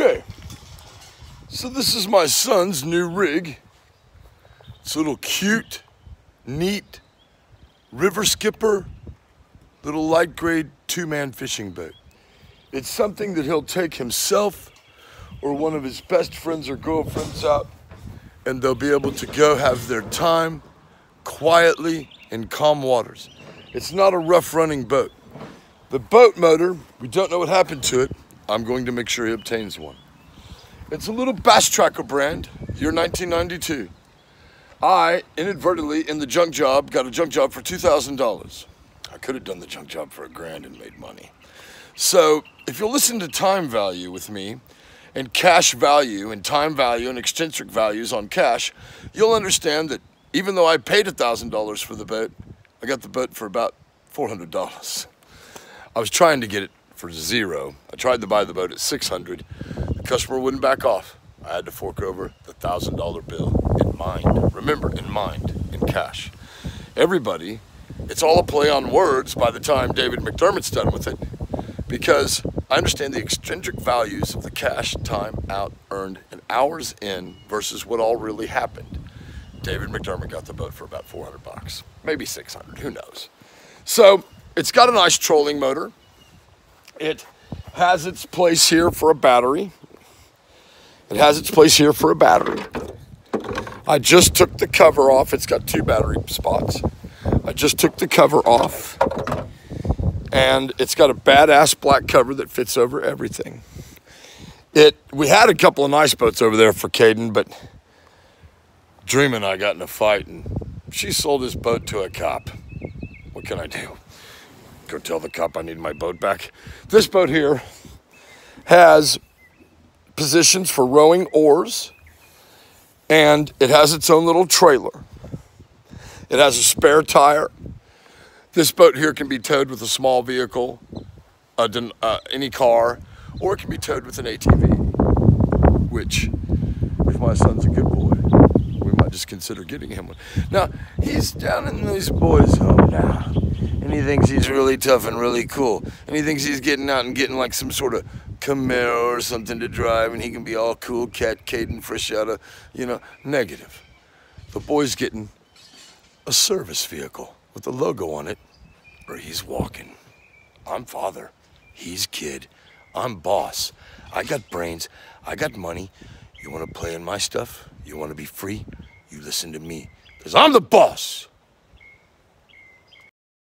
Okay, so this is my son's new rig. It's a little cute, neat, river skipper, little light grade 2-man fishing boat. It's something that he'll take himself or one of his best friends or girlfriends out, and they'll be able to go have their time quietly in calm waters. It's not a rough running boat. The boat motor, we don't know what happened to it. I'm going to make sure he obtains one. It's a little Bass Tracker brand, year 1992. I, inadvertently, in the junk job, got a junk job for $2,000. I could have done the junk job for $1,000 and made money. So, if you'll listen to time value with me, and cash value, and time value, and eccentric values on cash, you'll understand that even though I paid $1,000 for the boat, I got the boat for about $400. I was trying to get it for $0. I tried to buy the boat at $600. The customer wouldn't back off. I had to fork over the $1,000 bill in mind. Remember, in mind, in cash. Everybody, it's all a play on words by the time David McDermott's done with it, because I understand the eccentric values of the cash, time out, earned, and hours in versus what all really happened. David McDermott got the boat for about $400, maybe $600, who knows. So it's got a nice trolling motor. It has its place here for a battery. It has its place here for a battery. I just took the cover off. It's got 2 battery spots. I just took the cover off. And it's got a badass black cover that fits over everything. We had a couple of nice boats over there for Caden, but Dream and I got in a fight, and she sold his boat to a cop. What can I do? Go tell the cop I need my boat back. This boat here has positions for rowing oars, and it has its own little trailer. It has a spare tire. This boat here can be towed with a small vehicle, any car, or it can be towed with an ATV, which, if my son's a good boy, we might just consider getting him one. Now, he's down in these boys' home now, and he thinks he's really tough and really cool, and he thinks he's getting out and getting like some sort of Camaro or something to drive, and he can be all cool, cat Caden, fresh out of, negative. The boy's getting a service vehicle with a logo on it, or he's walking. I'm father, he's kid, I'm boss. I got brains, I got money. You wanna play in my stuff? You wanna be free? You listen to me, because I'm the boss.